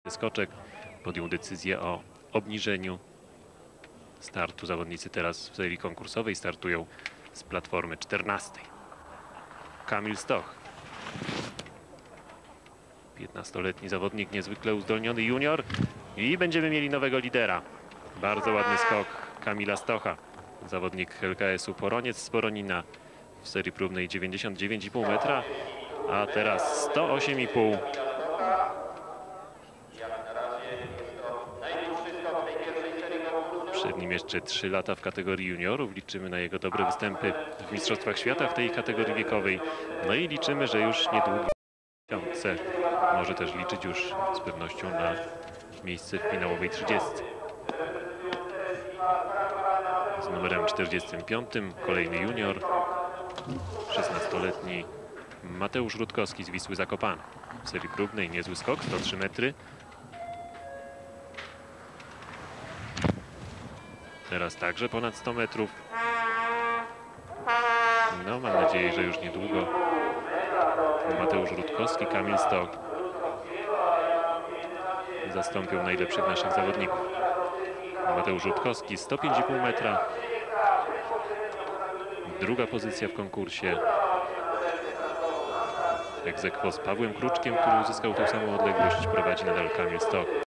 Skoczek podjął decyzję o obniżeniu startu. Zawodnicy teraz w serii konkursowej startują z platformy 14. Kamil Stoch, 15-letni zawodnik, niezwykle uzdolniony junior, i będziemy mieli nowego lidera. Bardzo ładny skok Kamila Stocha, zawodnik LKS-u Poroniec z Poronina w serii próbnej 99,5 metra, a teraz 108,5. Przed nim jeszcze 3 lata w kategorii juniorów. Liczymy na jego dobre występy w Mistrzostwach Świata w tej kategorii wiekowej. No i liczymy, że już niedługo może też liczyć już z pewnością na miejsce w finałowej 30. Z numerem 45 kolejny junior, 16-letni Mateusz Rutkowski z Wisły Zakopane. W serii próbnej niezły skok, 103 metry. Teraz także ponad 100 metrów. No, mam nadzieję, że już niedługo Mateusz Rutkowski, Kamil Stoch zastąpią najlepszych naszych zawodników. Mateusz Rutkowski 105,5 metra. Druga pozycja w konkursie. Ex aequo z Pawłem Kruczkiem, który uzyskał tą samą odległość, prowadzi nadal Kamil Stoch.